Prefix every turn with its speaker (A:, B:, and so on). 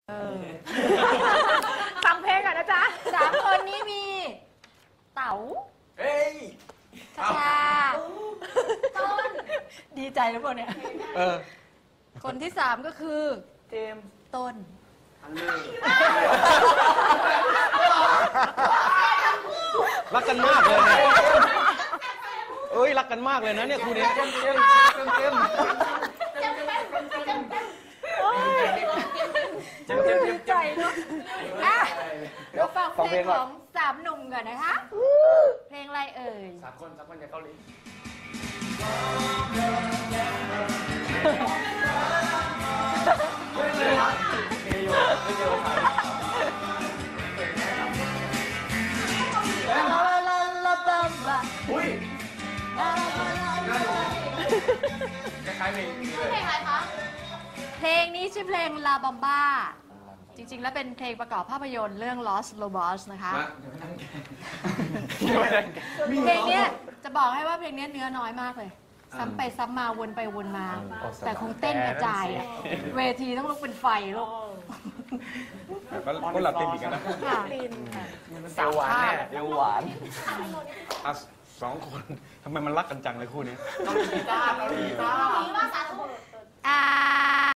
A: ฟังเพลงก่อนนะจ๊ะ3 คนนี้มีเต๋า
B: เฮ้ย
A: ชาต้นดีใจหรือเปล่าเนี่ยคนที่3ก็คือ
B: เจมส์
A: ต้น
C: รักกันมากเลยนะเอ้ยรักกันมากเลยนะเนี่ยคู่นี้เจม
A: ใจเนาะเดี๋ยวฟังเพลงของ3 หนุ่มก่อนนะคะเพลงอะไรเอ่ย
B: 3 คนจากเกาหลีอุ้ยคล้ายๆเพลงนี้เลย
A: เพลงอะไรคะเพลงนี้ชื่อเพลงลาบัมบ้าจริงๆแล้วเป็นเพลงประกอบภาพยนตร์เรื่อง Lost Lobos นะคะเพลงนี้จะบอกให้ว่าเพลงนี้เนื้อน้อยมากเลยซ้ำไปซ้ำมาวนไปวนมาแต่คงเต้นกระจายอะเวทีต้องลุกเป็นไฟลูก
C: ก็หลับเต็มอีกนะ
B: สาวหวานเนี่ยเดี๋ยวหวาน
C: 2 คนทำไมมันรักกันจังเลยคู่นี้
B: เกาหลีจ้า